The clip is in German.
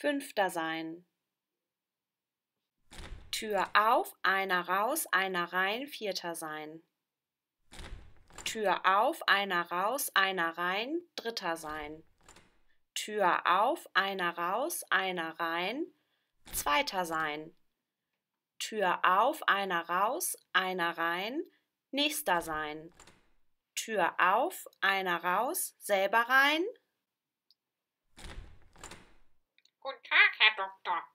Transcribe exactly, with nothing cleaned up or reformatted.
Fünfter sein. Tür auf, einer raus, einer rein, vierter sein. Tür auf, einer raus, einer rein, dritter sein. Tür auf, einer raus, einer rein, zweiter sein. Tür auf, einer raus, einer rein, nächster sein. Tür auf, einer raus, selber rein. Guten Tag, Herr Doktor.